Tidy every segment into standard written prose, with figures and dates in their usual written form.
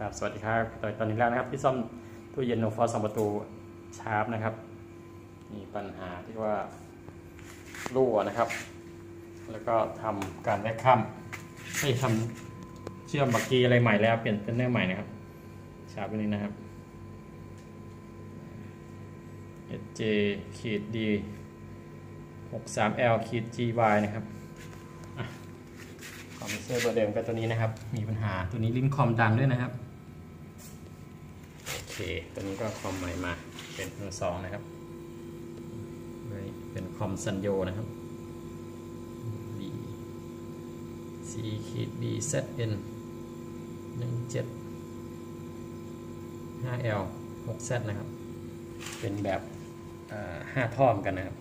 ครับสวัสดีครับตอนนี้แล้วนะครับที่ซ่อมตู้เย็นโนฟอส2ประตูชาร์ปนะครับมีปัญหาที่ว่ารั่วนะครับแล้วก็ทำการแวคคัมให้ทำเชื่อมบักกี้อะไรใหม่แล้วเปลี่ยนเป็นเนื้อใหม่นะครับชาร์ปนี้นะครับ SJ-D 63L-GY นะครับคอมพิวเตอร์เบอร์เดิมก็ตัวนี้นะครับมีปัญหาตัวนี้ลิ้นคอมดังด้วยนะครับโอเคตัวนี้ก็คอมใหม่มาเป็นมือ2นะครับเป็นคอมซันโยนะครับ C-BZN 17 5L 6Z นะครับเป็นแบบ5 ท่อมกันนะครับ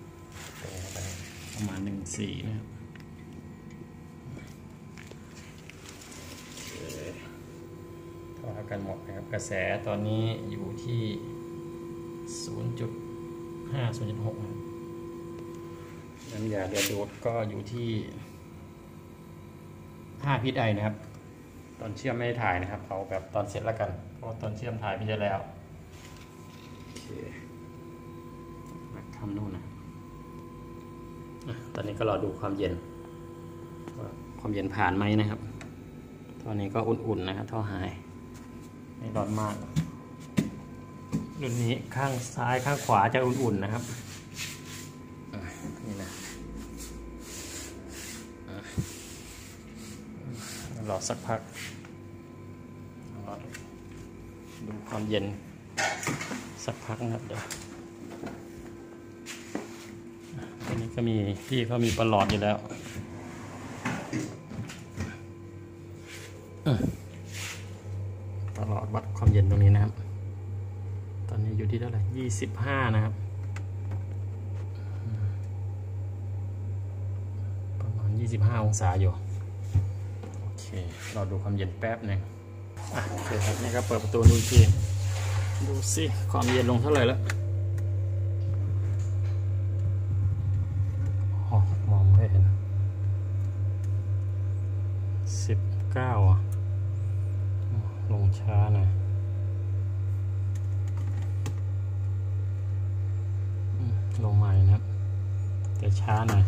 ประมาณ14นะครับท่อเท่ากันหมดนะครับกระแสตอนนี้อยู่ที่ 0.5 0.6 นะครับน้ำยาเดือดดูดก็อยู่ที่5 พิษไอนะครับตอนเชื่อมไม่ได้ถ่ายนะครับเอาแบบตอนเสร็จแล้วกันเพราะตอนเชื่อมถ่ายไม่ได้แล้วโอเคมาทำนู่นนะตอนนี้ก็รอดูความเย็นว่าความเย็นผ่านไหมนะครับตอนนี้ก็อุ่นๆนะครับท่อหายไม่ร้อนมากรุ่นนี้ข้างซ้ายข้างขวาจะอุ่นๆนะครับนี่นะรอสักพักดูความเย็นสักพักนะครับเดี๋ยวตอนนี้ก็มีพี่เขามีประหลอดอยู่แล้วประหลอดวัดความเย็นตรงนี้นะครับตอนนี้อยู่ที่เท่าไหร่25นะครับประมาณ25 องศาอยู่โอเคเราดูความเย็นแป๊บนึงโอเคครับนี่ก็เปิดประตูดูทีดูสิความเย็นลงเท่าไหร่แล้วมองไม่เห็น19ลงช้าหน่อยลงใหม่นะครับแต่ช้าหน่อย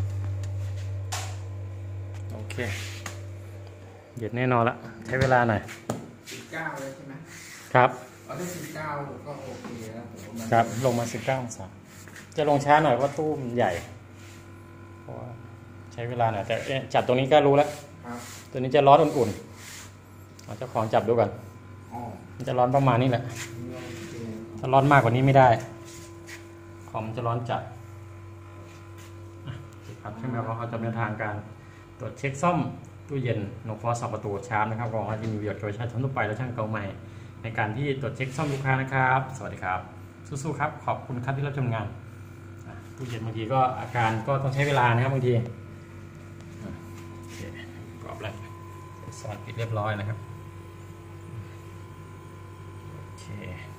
โอเคเย็นแน่นอนละใช้เวลาหน่อย 19เลยใช่ไหมครับถ้า19ก็โอเคแล้วครับลงมา19 องศาจะลงช้าหน่อยเพราะตู้มันใหญ่เพราะว่าใช้เวลาหน่อยแต่จับตรงนี้ก็รู้แล้วตัวนี้จะร้อนอุ่นๆเอาเจ้าของจับดูกันมันจะร้อนประมาณนี้แหละถ้าร้อนมากกว่านี้ไม่ได้คอมจะร้อนจัดครับใช่ไหมเพราะเขาจะเป็นทางการตรวจเช็คซ่อมตู้เย็นโนฟอส2ประตูชาร์ปนะครับรองรับยินดีประโยชน์โดยประชาชนทั่วไปและช่างเก่าใหม่ในการที่ตรวจเช็คซ่อมลูกค้านะครับสวัสดีครับสู้ๆครับขอบคุณครับที่รับชมงานตู้เย็นบางทีก็อาการก็ต้องใช้เวลานะครับบางทีโอเคกรอบแล้วสอนปิดเรียบร้อยนะครับโอเค